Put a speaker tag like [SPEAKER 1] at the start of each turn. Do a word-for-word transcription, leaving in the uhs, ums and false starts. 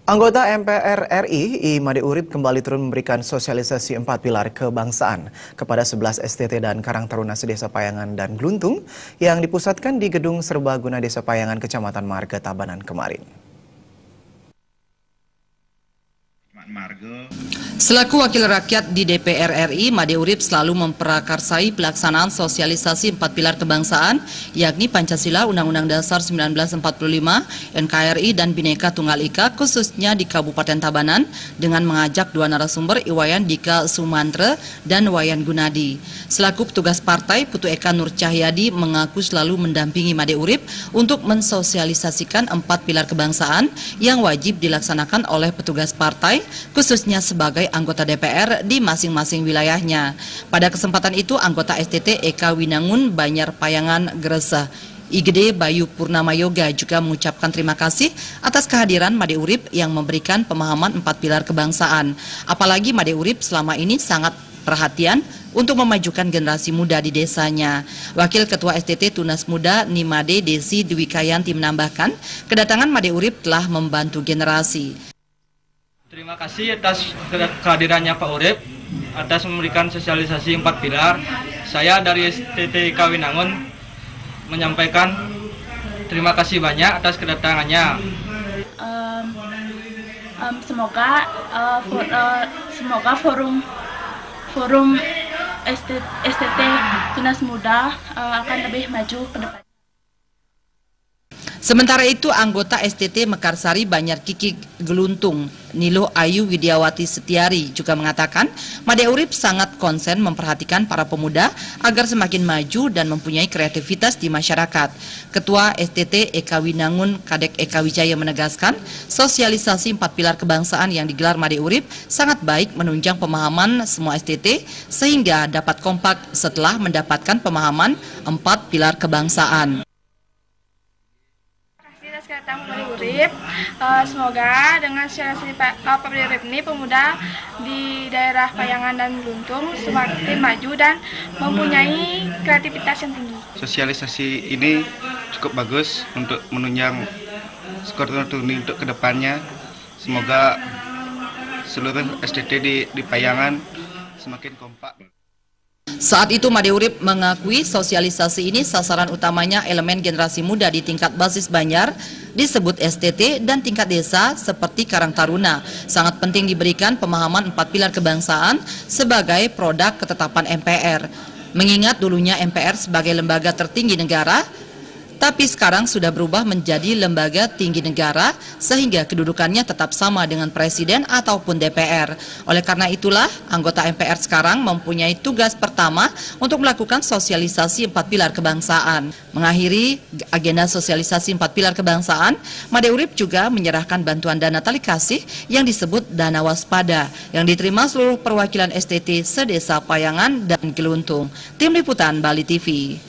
[SPEAKER 1] Anggota M P R R I, I Made Urip kembali turun memberikan sosialisasi empat pilar kebangsaan kepada sebelas S T T dan Karang Taruna Sedesa Payangan dan Gluntung yang dipusatkan di Gedung Serbaguna Desa Payangan, Kecamatan Marga Tabanan kemarin.
[SPEAKER 2] Selaku wakil rakyat di D P R R I, Made Urip selalu memprakarsai pelaksanaan sosialisasi empat pilar kebangsaan, yakni Pancasila, Undang-Undang Dasar seribu sembilan ratus empat puluh lima, N K R I, dan Bhinneka Tunggal Ika, khususnya di Kabupaten Tabanan, dengan mengajak dua narasumber, Iwayan Dika Sumantre dan Wayan Gunadi. Selaku petugas partai, Putu Eka Nur Cahyadi mengaku selalu mendampingi Made Urip untuk mensosialisasikan empat pilar kebangsaan yang wajib dilaksanakan oleh petugas partai, khususnya sebagai anggota D P R di masing-masing wilayahnya. Pada kesempatan itu, anggota S T T Eka Winangun Banyar Payangan Gresah I G D Bayu Purnama Yoga juga mengucapkan terima kasih atas kehadiran Made Urip yang memberikan pemahaman empat pilar kebangsaan. Apalagi Made Urip selama ini sangat perhatian untuk memajukan generasi muda di desanya. Wakil Ketua S T T Tunas Muda Nimade Desi Dwi Kayanti menambahkan, kedatangan Made Urip telah membantu generasi.
[SPEAKER 3] Terima kasih atas kehadirannya Pak Urip, atas memberikan sosialisasi empat pilar. Saya dari S T T Kawinangun menyampaikan terima kasih banyak atas kedatangannya.
[SPEAKER 4] Um, um, semoga uh, for, uh, semoga forum forum S T T Tunas Muda uh, akan lebih maju ke depan.
[SPEAKER 2] Sementara itu, anggota S T T Mekarsari Banyar Kiki Gluntung Nilo Ayu Widiawati Setiari juga mengatakan Made Urip sangat konsen memperhatikan para pemuda agar semakin maju dan mempunyai kreativitas di masyarakat. Ketua S T T Eka Winangun Kadek Eka Wijaya menegaskan sosialisasi empat pilar kebangsaan yang digelar Made Urip sangat baik menunjang pemahaman semua S T T sehingga dapat kompak setelah mendapatkan pemahaman empat pilar kebangsaan.
[SPEAKER 4] Datang Made Urip, uh, semoga dengan sosialisasi Pak Made Urip ini pemuda di daerah Payangan dan Gluntung semakin maju dan mempunyai kreativitas yang tinggi.
[SPEAKER 5] Sosialisasi ini cukup bagus untuk menunjang skor turni untuk kedepannya. Semoga seluruh S T T di, di Payangan semakin kompak.
[SPEAKER 2] Saat itu Made Urip mengakui sosialisasi ini sasaran utamanya elemen generasi muda di tingkat basis Banyar, disebut S T T, dan tingkat desa seperti Karang Taruna. Sangat penting diberikan pemahaman empat pilar kebangsaan sebagai produk ketetapan M P R. Mengingat dulunya M P R sebagai lembaga tertinggi negara, tapi sekarang sudah berubah menjadi lembaga tinggi negara sehingga kedudukannya tetap sama dengan presiden ataupun D P R. Oleh karena itulah anggota M P R sekarang mempunyai tugas pertama untuk melakukan sosialisasi empat pilar kebangsaan. Mengakhiri agenda sosialisasi empat pilar kebangsaan, Made Urip juga menyerahkan bantuan dana tali kasih yang disebut dana waspada yang diterima seluruh perwakilan S T T sedesa Payangan dan Gluntung. Tim Liputan Bali T V.